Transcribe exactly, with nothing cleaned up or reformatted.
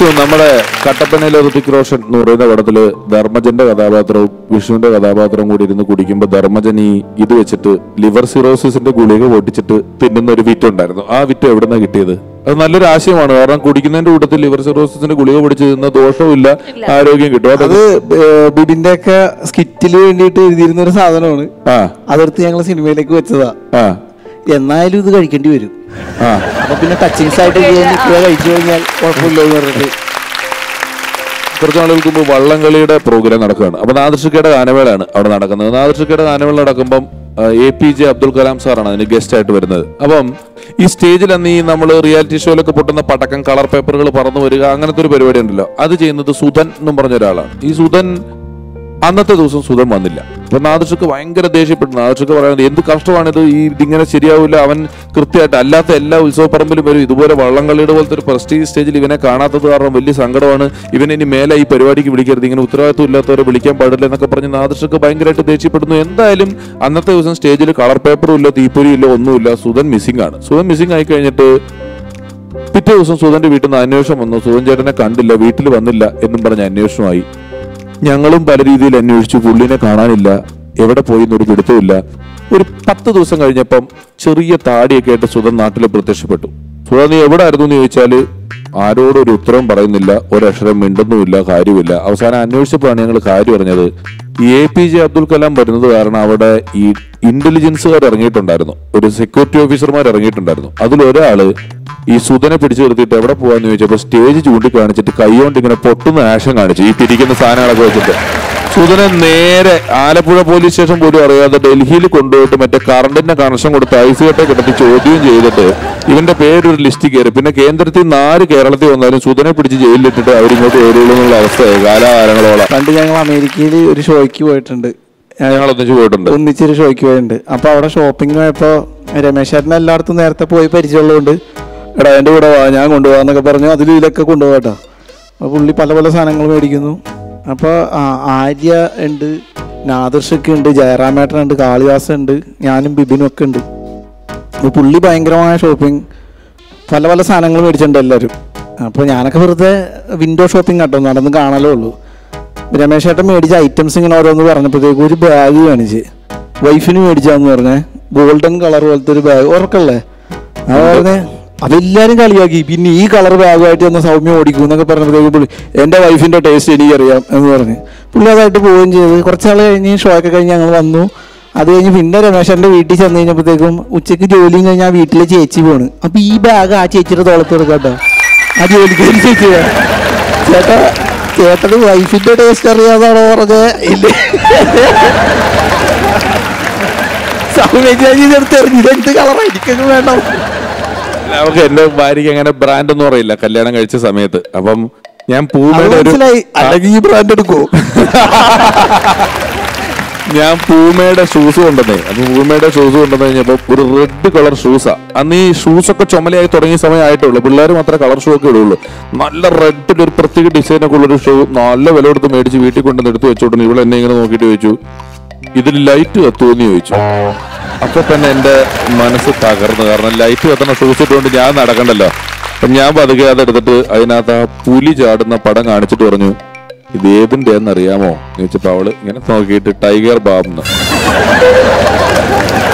വിഷു നമ്മുടെ കട്ടപ്പനയിലെ ഋതിക് റോഷൻ എന്ന് പറയുന്ന പടത്തില് ധർമ്മജന്റെ കഥാപാത്രവും വിഷുവിന്റെ കഥാപാത്രവും കൂടി ഇരുന്ന് കുടിക്കുമ്പോൾ ധർമ്മജൻ ഈ ഇത് വെച്ചിട്ട് ലിവർ സിറോസിന്റെ ഗുളിക പൊട്ടിച്ചിട്ട് തിന്നുന്ന ഒരു വിറ്റ് ഉണ്ടായിരുന്നു. ആ വിറ്റ് എവിടുന്നാ കിട്ടിയത്? അത് നല്ലൊരു ആശയമാണ്. കാരണം കുടിക്കുന്നതിന്റെ കൂട്ടത്തിൽ ലിവർ സിറോസിന്റെ ഗുളിക പൊടിച്ച് തിന്ന ദോഷവുമില്ല, ആരോഗ്യം കിട്ടും. അത് ബിബിന്റെ ഒക്കെ സ്കിറ്റില് വേണ്ടിയിട്ട് എഴുതിയിരുന്ന ഒരു സാധനമാണ്. ആ അതെടുത്ത് ഞങ്ങൾ സിനിമയിലേക്ക് വെച്ചതാ. ആ എന്നാലും ഇത് കഴിക്കേണ്ടി വരും. ആ അപ്പൊ പിന്നെ ടച്ചിങ്സ് ആയിട്ട് കഴിച്ചു കഴിഞ്ഞാൽ കുഴപ്പമില്ല എന്ന് പറഞ്ഞിട്ട് കുറച്ച് നാളുകൾക്ക് മുമ്പ് വള്ളംകളിയുടെ പ്രോഗ്രാം നടക്കുകയാണ്. അപ്പൊ നാദൃഷിക്കയുടെ ഗാനമേളയാണ് അവിടെ നടക്കുന്നത്. നാദൃഷിക്കയുടെ ഗാനമേള നടക്കുമ്പം A P J Abdul Kalam സാറാണ് അതിന് ഗസ്റ്റ് ആയിട്ട് വരുന്നത്. അപ്പം ഈ സ്റ്റേജിൽ അന്ന് ഈ നമ്മൾ റിയാലിറ്റി ഷോയിലൊക്കെ പൊട്ടുന്ന പടക്കം, കളർ പേപ്പറുകൾ പറന്നു വരിക, അങ്ങനത്തെ ഒരു പരിപാടി ഉണ്ടല്ലോ. അത് ചെയ്യുന്നത് സുധൻ എന്നും പറഞ്ഞ ഒരാളാണ്. ഈ സുധൻ അന്നത്തെ ദിവസം സുധൻ വന്നില്ല. അപ്പൊ നാദൃഷിക്ക് ഭയങ്കര ദേഷ്യപ്പെട്ടു. നാദൃഷിക്ക് പറയുന്നത് എന്ത് കഷ്ടമാണിത്, ഈ ഇതിങ്ങനെ ശരിയാവില്ല, അവൻ കൃത്യമായിട്ട് അല്ലാത്ത എല്ലാ ഉത്സവപ്പറമ്പിലും വരും, ഇതുപോലെ വള്ളംകളിയുടെ പോലത്തെ ഒരു പ്രസ്റ്റീജ് സ്റ്റേജിൽ ഇവനെ കാണാത്തത് കാരണം വലിയ സങ്കടമാണ്, ഇവനെ ഇനി മേലെ ഈ പരിപാടിക്ക് വിളിക്കരുത്, ഇങ്ങനെ ഉത്തരവാദിത്വം ഇല്ലാത്തവരെ വിളിക്കാൻ പാടില്ല എന്നൊക്കെ പറഞ്ഞ് നാദൃഷിക്ക് ഭയങ്കരമായിട്ട് ദേഷ്യപ്പെടുന്നു. എന്തായാലും അന്നത്തെ ദിവസം സ്റ്റേജിൽ കളർ പേപ്പറും ഇല്ല, തീപ്പൊരിയും ഇല്ല, ഒന്നുമില്ല. സുധൻ മിസ്സിംഗ് ആണ്. സുധൻ മിസ്സിംഗ് ആയി കഴിഞ്ഞിട്ട് പിറ്റേ ദിവസം സുധന്റെ വീട്ടിൽ നിന്ന് അന്വേഷണം വന്നു. സുധൻ ചേട്ടനെ കണ്ടില്ല, വീട്ടിൽ വന്നില്ല എന്നും പറഞ്ഞ് അന്വേഷണമായി. ഞങ്ങളും പല രീതിയിൽ അന്വേഷിച്ചു, പുള്ളിനെ കാണാനില്ല, എവിടെ പോയി എന്നൊരു പിടുത്തമില്ല. ഒരു പത്ത് ദിവസം കഴിഞ്ഞപ്പം ചെറിയ താടിയൊക്കെ ആയിട്ട് സുധൻ നാട്ടിൽ പ്രത്യക്ഷപ്പെട്ടു. സുധൻ നീ എവിടെ ആയിരുന്നു എന്ന് ചോദിച്ചാല് ആരോടും ഒരു ഉത്തരവും പറയുന്നില്ല, ഒരക്ഷരം മിണ്ടുന്നുമില്ല, കാര്യമില്ല. അവസാനം അന്വേഷിച്ചപ്പോഴാണ് ഞങ്ങൾ കാര്യം അറിഞ്ഞത്. ഈ A P J Abdul Kalam വരുന്നത് കാരണം അവിടെ ഈ ഇന്റലിജൻസുകാർ ഇറങ്ങിയിട്ടുണ്ടായിരുന്നു, ഒരു സെക്യൂരിറ്റി ഓഫീസർമാർ ഇറങ്ങിയിട്ടുണ്ടായിരുന്നു. അതിലൊരാള് ഈ സുധനെ പിടിച്ചു നിർത്തിയിട്ട് എവിടെ പോവാന്ന് ചോദിച്ചപ്പോ സ്റ്റേജ് ചൂണ്ടിക്കാണിച്ചിട്ട് കൈകൊണ്ട് ഇങ്ങനെ പൊട്ടുന്ന ആക്ഷൻ കാണിച്ചു, ഈ പിരിക്കുന്ന സാധനങ്ങളൊക്കെ വെച്ചിട്ട്. സുധനെ നേരെ ആലപ്പുഴ പോലീസ് സ്റ്റേഷൻ പോലും അറിയാതെ ഡൽഹിയിൽ കൊണ്ടുപോയിട്ട് മറ്റേ കറണ്ടിന്റെ കണക്ഷൻ കൊടുത്ത് ഐസ് കെട്ടെ കിടത്തി ചോദ്യം ചെയ്തിട്ട് ഇവന്റെ പേരൊരു ലിസ്റ്റ് കയറി. പിന്നെ കേന്ദ്രത്തിൽ നിന്ന് ആര് കേരളത്തിൽ വന്നാലും സുധനെ പിടിച്ച് ജയിലിലിട്ടിട്ട് അവരിങ്ങോട്ട് വരുള്ളൂ എന്നുള്ള അവസ്ഥയായി കാലാകാലങ്ങളോളം. പണ്ട് ഞങ്ങൾ അമേരിക്കയിൽ ഒരു ഷോയ്ക്ക് പോയിട്ടുണ്ട്, ഞങ്ങൾ ഒന്നിച്ച് പോയിട്ടുണ്ട് ഒന്നിച്ചൊരു ഷോയ്ക്ക് പോയിട്ടുണ്ട്. അപ്പൊ അവിടെ ഷോപ്പിങ്ങിന് പോയപ്പോ രമേശ് ചേട്ടൻ എല്ലായിടത്തും നേരത്തെ പോയി പരിചയമുള്ളതുകൊണ്ട് എടാ എൻ്റെ കൂടെ വാ, ഞാൻ കൊണ്ടുപോകാന്നൊക്കെ പറഞ്ഞു. അതിൽ ഇതിലൊക്കെ കൊണ്ടുപോകട്ടോ. അപ്പോൾ പുള്ളി പല പല സാധനങ്ങൾ മേടിക്കുന്നു. അപ്പോൾ ആര്യ ഉണ്ട്, നാദർഷൊക്കെ ഉണ്ട്, ജയറാമേട്ടനുണ്ട്, കാളിദാസൻ ഉണ്ട്, ഞാനും ബിബിനും ഒക്കെ ഉണ്ട്. അപ്പോൾ പുള്ളി ഭയങ്കരമായ ഷോപ്പിംഗ്, പല പല സാധനങ്ങൾ മേടിച്ചിട്ടുണ്ട് എല്ലാവരും. അപ്പോൾ ഞാനൊക്കെ വെറുതെ വിൻഡോ ഷോപ്പിംഗ് കേട്ടോ, നടന്ന് കാണലേ ഉള്ളൂ. രമേശ് ചേട്ടൻ മേടിച്ച ഐറ്റംസ് ഇങ്ങനെ ഓരോന്ന് പറഞ്ഞപ്പോഴത്തേക്ക് ഒരു ബാഗ് കാണിച്ച്, വൈഫിന് മേടിച്ചാന്ന് പറഞ്ഞേ, ഗോൾഡൻ കളർ പോലത്തെ ഒരു ബാഗ്, ഉറക്കല്ലേ. അത് പറഞ്ഞേ അതെല്ലാവരും കളിയാക്കി. പിന്നെ ഈ കളർ ബാഗുമായിട്ട് വന്ന സൗമ്യ ഓടിക്കും എന്നൊക്കെ പറഞ്ഞപ്പോഴത്തേക്ക് പുള്ളി എൻ്റെ വൈഫിൻ്റെ ടേസ്റ്റ് എനിക്കറിയാം എന്ന് പറഞ്ഞ് പുള്ളി അതായിട്ട് പോവുകയും ചെയ്ത്. കുറച്ചാൾ കഴിഞ്ഞ് ഷോ ഒക്കെ കഴിഞ്ഞ് ഞങ്ങൾ വന്നു. അത് കഴിഞ്ഞ് പിന്നെ രമേശൻ്റെ വീട്ടിൽ ചെന്ന് കഴിഞ്ഞപ്പോഴത്തേക്കും ഉച്ചയ്ക്ക് ജോലിയും കഴിഞ്ഞാൽ ആ വീട്ടിലെ ചേച്ചി പോണ്. അപ്പം ഈ ബാഗ് ആ ചേച്ചിയുടെ തോളത്ത് എടുക്കാം കേട്ടോ, ആ ജോലിക്ക് ചേച്ചി ചേട്ടാ ചേട്ടന് വൈഫിൻ്റെ ടേസ്റ്റ് അറിയാതാണോ പറഞ്ഞത്? ഇല്ല, സൗമ്യ ചേച്ചി എടുത്ത് എറിഞ്ഞിട്ട് എന്ത് കളറാണ് എനിക്കൊക്കെ വേണം. നമുക്ക് എന്റെ ഭാര്യക്ക് അങ്ങനെ ബ്രാൻഡ് ഒന്നും അറിയില്ല കല്യാണം കഴിച്ച സമയത്ത്. അപ്പം ഞാൻ പൂമയുടെ ഒരു ഈ ബ്രാൻഡ് എടുക്കോ ഞാൻ പൂമയുടെ ഷൂസ് കൊണ്ടുവന്നേ. അപ്പൊ പൂമയുടെ ഷൂസ് കൊണ്ടുവന്ന് കഴിഞ്ഞപ്പോ ഒരു റെഡ് കളർ ഷൂസാ. അന്ന് ഈ ഷൂസ് ഒക്കെ ചുമലയായി തുടങ്ങിയ സമയമായിട്ടുള്ളൂ, പിള്ളേർ മാത്രമേ കളർ ഷൂ ഒക്കെ ഇടുള്ളൂ. നല്ല റെഡിൽ ഒരു പ്രത്യേക ഡിസൈനൊക്കെ ഉള്ളൊരു ഷൂ നല്ല വില കൊടുത്ത് മേടിച്ച് വീട്ടിൽ കൊണ്ടുവന്ന് എടുത്ത് വെച്ചോട്ടുണ്ട്. ഇവിടെ എന്നെ ഇങ്ങനെ നോക്കിയിട്ട് ചോദിച്ചു ഇതിൽ ലൈറ്റ് കത്തുമെന്ന് ചോദിച്ചു. അപ്പൊ തന്നെ എന്റെ മനസ്സ് തകർന്നു. കാരണം ലൈറ്റ് കത്തുന്ന ഷൂസ് ഇട്ടുകൊണ്ട് ഞാൻ നടക്കണ്ടല്ലോ. അപ്പം ഞാൻ പതുക്കെ അതെടുത്തിട്ട് അതിനകത്ത് ആ പുലി ചാടുന്ന പടം കാണിച്ചിട്ട് പറഞ്ഞു ഇത് ഏതിൻ്റെയാണെന്ന് അറിയാമോ എന്ന് ചോദിച്ചപ്പോ അവള് ഇങ്ങനെ നോക്കിയിട്ട് ടൈഗർ ബാബ് എന്ന്.